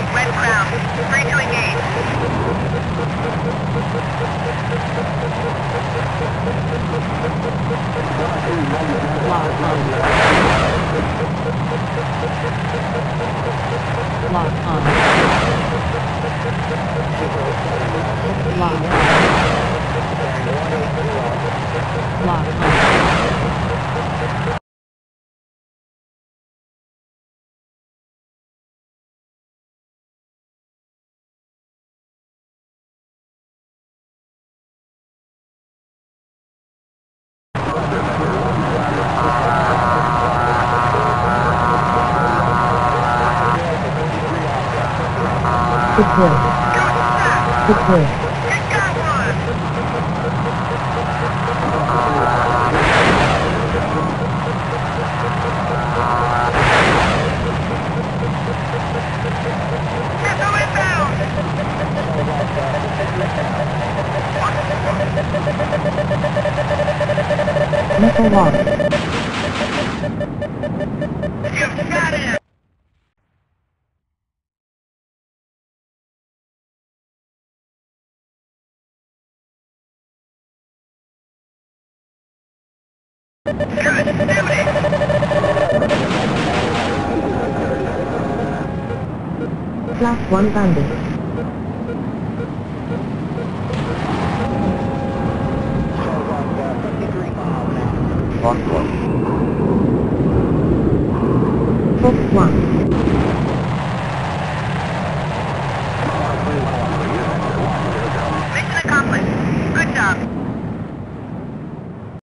Red Crown, free to engage. Lock on. Lock on. Lock on. Lock on. Deploy. Deploy. Missile launch. You've got it! Class 1 bandit. Fox 1.